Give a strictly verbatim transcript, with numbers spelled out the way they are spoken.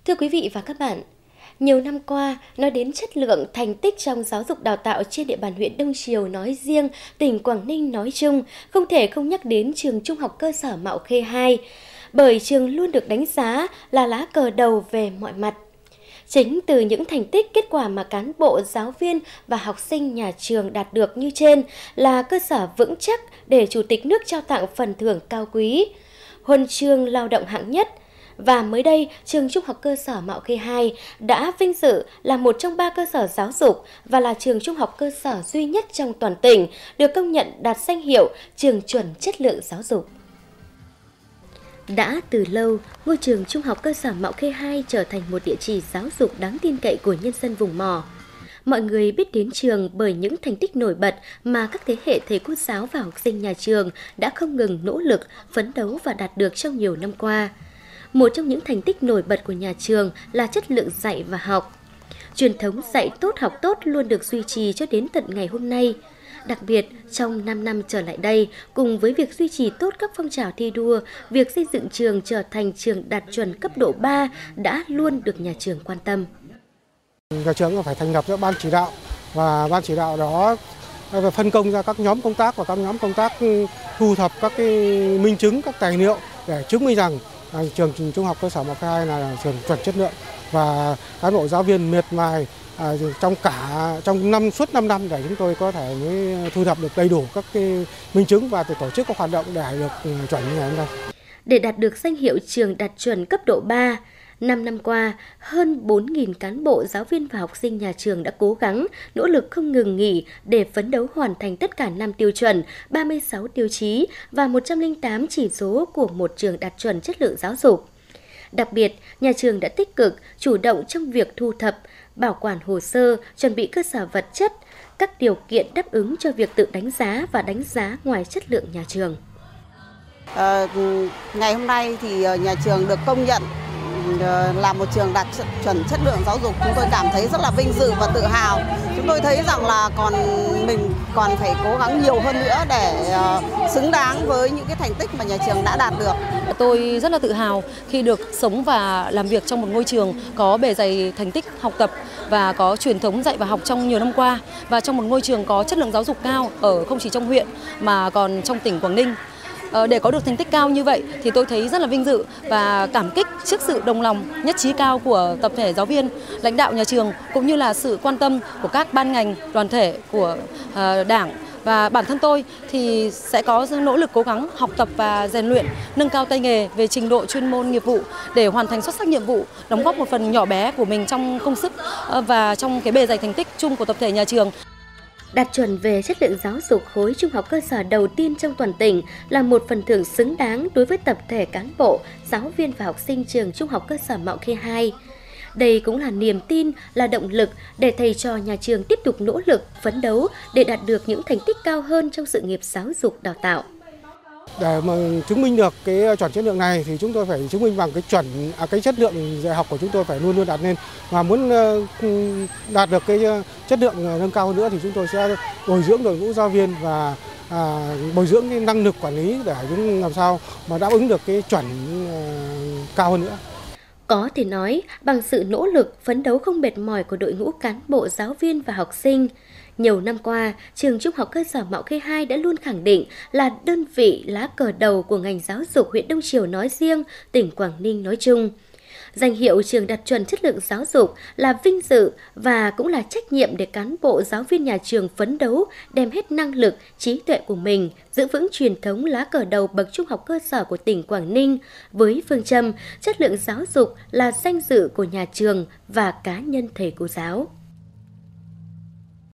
Thưa quý vị và các bạn, nhiều năm qua, nói đến chất lượng thành tích trong giáo dục đào tạo trên địa bàn huyện Đông Triều nói riêng, tỉnh Quảng Ninh nói chung, không thể không nhắc đến trường Trung học cơ sở Mạo Khê hai, bởi trường luôn được đánh giá là lá cờ đầu về mọi mặt. Chính từ những thành tích, kết quả mà cán bộ, giáo viên và học sinh nhà trường đạt được như trên là cơ sở vững chắc để Chủ tịch nước trao tặng phần thưởng cao quý, huân chương lao động hạng nhất. Và mới đây, trường Trung học cơ sở Mạo Khê hai đã vinh dự là một trong ba cơ sở giáo dục và là trường trung học cơ sở duy nhất trong toàn tỉnh được công nhận đạt danh hiệu trường chuẩn chất lượng giáo dục. Đã từ lâu, ngôi trường Trung học cơ sở Mạo Khê hai trở thành một địa chỉ giáo dục đáng tin cậy của nhân dân vùng mỏ. Mọi người biết đến trường bởi những thành tích nổi bật mà các thế hệ thầy cô giáo và học sinh nhà trường đã không ngừng nỗ lực, phấn đấu và đạt được trong nhiều năm qua. Một trong những thành tích nổi bật của nhà trường là chất lượng dạy và học. Truyền thống dạy tốt học tốt luôn được duy trì cho đến tận ngày hôm nay. Đặc biệt, trong năm năm trở lại đây, cùng với việc duy trì tốt các phong trào thi đua, việc xây dựng trường trở thành trường đạt chuẩn cấp độ ba đã luôn được nhà trường quan tâm. Nhà trường phải thành lập ra ban chỉ đạo, và ban chỉ đạo đó phân công ra các nhóm công tác, và các nhóm công tác thu thập các cái minh chứng, các tài liệu để chứng minh rằng À, trường Trung học cơ sở Mạo Khê hai là trường chuẩn chất lượng, và cán bộ giáo viên miệt mài à, trong cả trong năm suốt năm năm để chúng tôi có thể mới thu thập được đầy đủ các cái minh chứng và tổ chức các hoạt động để được chuẩn như ngày hôm nay. Để đạt được danh hiệu trường đạt chuẩn cấp độ ba, năm năm qua, hơn bốn nghìn cán bộ, giáo viên và học sinh nhà trường đã cố gắng, nỗ lực không ngừng nghỉ để phấn đấu hoàn thành tất cả năm tiêu chuẩn, ba mươi sáu tiêu chí và một trăm lẻ tám chỉ số của một trường đạt chuẩn chất lượng giáo dục. Đặc biệt, nhà trường đã tích cực, chủ động trong việc thu thập, bảo quản hồ sơ, chuẩn bị cơ sở vật chất, các điều kiện đáp ứng cho việc tự đánh giá và đánh giá ngoài chất lượng nhà trường. À, ngày hôm nay thì nhà trường được công nhận là một trường đạt chuẩn chất lượng giáo dục, chúng tôi cảm thấy rất là vinh dự và tự hào. Chúng tôi thấy rằng là còn mình còn phải cố gắng nhiều hơn nữa để xứng đáng với những cái thành tích mà nhà trường đã đạt được. Tôi rất là tự hào khi được sống và làm việc trong một ngôi trường có bề dày thành tích học tập và có truyền thống dạy và học trong nhiều năm qua, và trong một ngôi trường có chất lượng giáo dục cao ở không chỉ trong huyện mà còn trong tỉnh Quảng Ninh. Để có được thành tích cao như vậy thì tôi thấy rất là vinh dự và cảm kích trước sự đồng lòng, nhất trí cao của tập thể giáo viên, lãnh đạo nhà trường cũng như là sự quan tâm của các ban ngành, đoàn thể của Đảng. Và bản thân tôi thì sẽ có nỗ lực cố gắng học tập và rèn luyện, nâng cao tay nghề về trình độ chuyên môn nghiệp vụ để hoàn thành xuất sắc nhiệm vụ, đóng góp một phần nhỏ bé của mình trong công sức và trong cái bề dày thành tích chung của tập thể nhà trường. Đạt chuẩn về chất lượng giáo dục khối trung học cơ sở đầu tiên trong toàn tỉnh là một phần thưởng xứng đáng đối với tập thể cán bộ, giáo viên và học sinh trường Trung học cơ sở Mạo Khê hai. Đây cũng là niềm tin, là động lực để thầy trò nhà trường tiếp tục nỗ lực, phấn đấu để đạt được những thành tích cao hơn trong sự nghiệp giáo dục đào tạo. Để mà chứng minh được cái chuẩn chất lượng này thì chúng tôi phải chứng minh bằng cái chuẩn, à, cái chất lượng dạy học của chúng tôi phải luôn luôn đạt lên, và muốn đạt được cái chất lượng nâng cao hơn nữa thì chúng tôi sẽ bồi dưỡng đội ngũ giáo viên và à, bồi dưỡng cái năng lực quản lý để chúng làm sao mà đáp ứng được cái chuẩn à, cao hơn nữa. Có thể nói, bằng sự nỗ lực, phấn đấu không mệt mỏi của đội ngũ cán bộ, giáo viên và học sinh, nhiều năm qua, trường Trung học cơ sở Mạo Khê hai đã luôn khẳng định là đơn vị lá cờ đầu của ngành giáo dục huyện Đông Triều nói riêng, tỉnh Quảng Ninh nói chung. Danh hiệu trường đạt chuẩn chất lượng giáo dục là vinh dự và cũng là trách nhiệm để cán bộ, giáo viên nhà trường phấn đấu, đem hết năng lực, trí tuệ của mình, giữ vững truyền thống lá cờ đầu bậc trung học cơ sở của tỉnh Quảng Ninh với phương châm chất lượng giáo dục là danh dự của nhà trường và cá nhân thầy cô giáo.